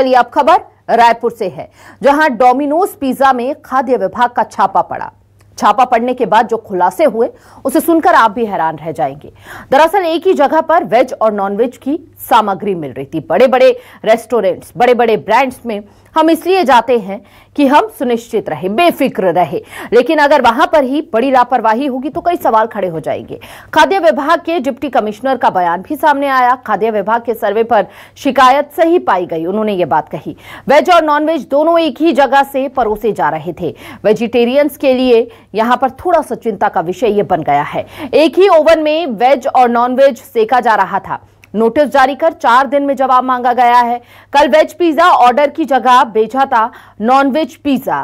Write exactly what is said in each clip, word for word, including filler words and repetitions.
चलिए अब खबर रायपुर से है, जहां डोमिनोज पिज्जा में खाद्य विभाग का छापा पड़ा। छापा पड़ने के बाद जो खुलासे हुए उसे सुनकर आप भी हैरान रह जाएंगे। दरअसल एक ही जगह पर वेज और नॉनवेज की सामग्री मिल रही थी। बड़े बड़े रेस्टोरेंट्स, बड़े बड़े ब्रांड्स में हम इसलिए जाते हैं कि हम सुनिश्चित रहे, बेफिक्र रहे, लेकिन अगर वहां पर ही बड़ी लापरवाही होगी तो कई सवाल खड़े हो जाएंगे। खाद्य विभाग के डिप्टी कमिश्नर का बयान भी सामने आया। खाद्य विभाग के सर्वे पर शिकायत सही पाई गई। उन्होंने ये बात कही, वेज और नॉनवेज दोनों एक ही जगह से परोसे जा रहे थे। वेजिटेरियंस के लिए यहां पर थोड़ा सा चिंता का विषय ये बन गया है। एक ही ओवन में वेज और नॉनवेज सेका जा रहा था। नोटिस जारी कर चार दिन में जवाब मांगा गया है। कल वेज पिज्जा ऑर्डर की जगह भेजा था नॉनवेज पिज्जा।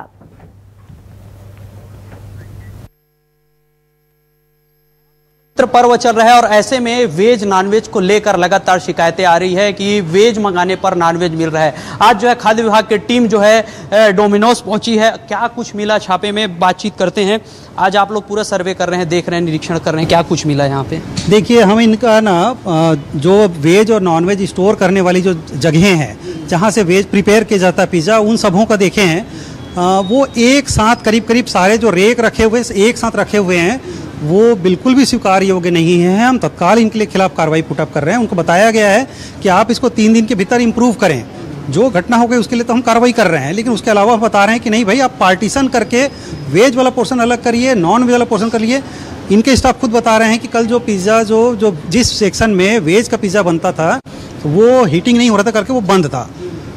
पर्व चल रहा है और ऐसे में वेज नॉनवेज को लेकर लगातार शिकायतें आ रही है कि वेज मंगाने पर नॉनवेज मिल रहा है। आज जो है खाद्य विभाग की टीम जो है डोमिनोज पहुंची है। क्या कुछ मिला छापे में, बातचीत करते हैं। आज आप लोग पूरा सर्वे कर रहे हैं, देख रहे हैं, निरीक्षण कर रहे हैं, क्या कुछ मिला यहाँ पे? देखिए, हम इनका ना जो वेज और नॉनवेज स्टोर करने वाली जो जगहें हैं जहाँ से वेज प्रिपेयर किया जाता है पिज़्ज़ा, उन सबों का देखे हैं, वो एक साथ करीब करीब सारे जो रेक रखे हुए एक साथ रखे हुए हैं, वो बिल्कुल भी स्वीकार योग्य नहीं है। हम तत्काल इनके खिलाफ कार्रवाई पुटअप कर रहे हैं। उनको बताया गया है कि आप इसको तीन दिन के भीतर इम्प्रूव करें। जो घटना हो गई उसके लिए तो हम कार्रवाई कर रहे हैं, लेकिन उसके अलावा बता रहे हैं कि नहीं भाई, आप पार्टीशन करके वेज वाला पोर्शन अलग करिए, नॉन वेज वाला पोर्शन करिए। इनके स्टाफ खुद बता रहे हैं कि कल जो पिज़्ज़ा जो जो जिस सेक्शन में वेज का पिज़्ज़ा बनता था तो वो हीटिंग नहीं हो रहा था करके वो बंद था।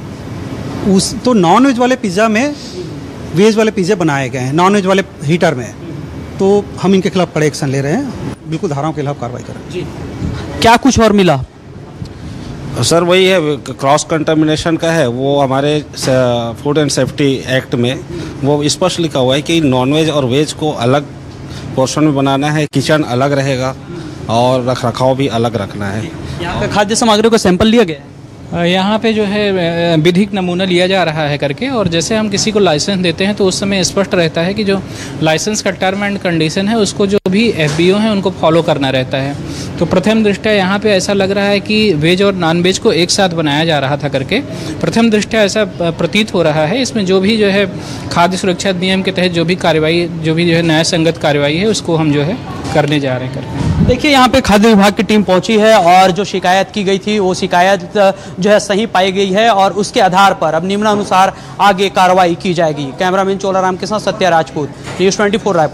उस तो नॉन वेज वाले पिज़्ज़ा में वेज वाले पिज़्ज़े बनाए गए हैं, नॉन वेज वाले हीटर में। तो हम इनके खिलाफ कड़े एक्शन ले रहे हैं, बिल्कुल धाराओं के खिलाफ कार्रवाई कर रहे हैं। जी, क्या कुछ और मिला? सर वही है, क्रॉस कंटामिनेशन का है। वो हमारे फूड एंड सेफ्टी एक्ट में वो स्पष्ट लिखा हुआ है कि नॉनवेज और वेज को अलग पोर्शन में बनाना है, किचन अलग रहेगा और रख रखाव भी अलग रखना है। यहाँ पे खाद्य सामग्री को सैंपल लिया गया है? यहाँ पे जो है विधिक नमूना लिया जा रहा है करके, और जैसे हम किसी को लाइसेंस देते हैं तो उस समय स्पष्ट रहता है कि जो लाइसेंस का टर्म एंड कंडीशन है उसको जो भी एफबीओ हैं उनको फॉलो करना रहता है। तो प्रथम दृष्टया यहाँ पे ऐसा लग रहा है कि वेज और नॉन वेज को एक साथ बनाया जा रहा था करके प्रथम दृष्टया ऐसा प्रतीत हो रहा है। इसमें जो भी जो है खाद्य सुरक्षा अधिनियम के तहत जो भी कार्रवाई, जो भी जो है न्याय संगत कार्रवाई है, उसको हम जो है करने जा रहे हैं करके। देखिए, यहाँ पे खाद्य विभाग की टीम पहुंची है और जो शिकायत की गई थी वो शिकायत जो है सही पाई गई है और उसके आधार पर अब निम्नानुसार आगे कार्रवाई की जाएगी। कैमरामैन चोलाराम के साथ Satya Rajput, news twenty four Raipur.